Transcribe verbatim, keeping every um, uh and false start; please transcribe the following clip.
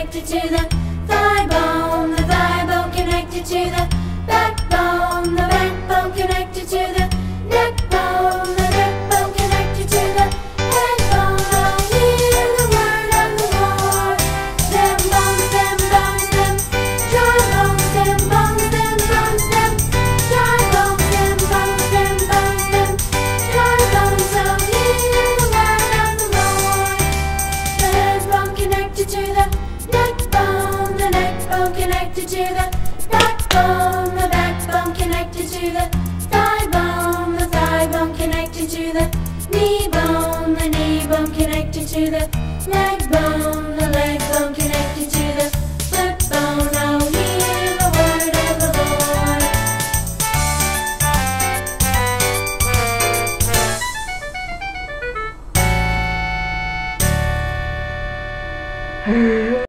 connected to the thigh bone, the thigh bone connected to the backbone, the backbone connected to the neck bone, the neck bone connected to the head bone. Oh, hear the word of the Lord. Them bones, them bones, them dry bones, them bones, them bones, them dry bones, them bones, them bones, them dry bones. Oh, hear the word of the Lord. The head bone connected to the neck bone, the neck bone connected to the backbone, the backbone connected to the thigh bone, the thigh bone connected to the knee bone, the knee bone connected to the leg bone.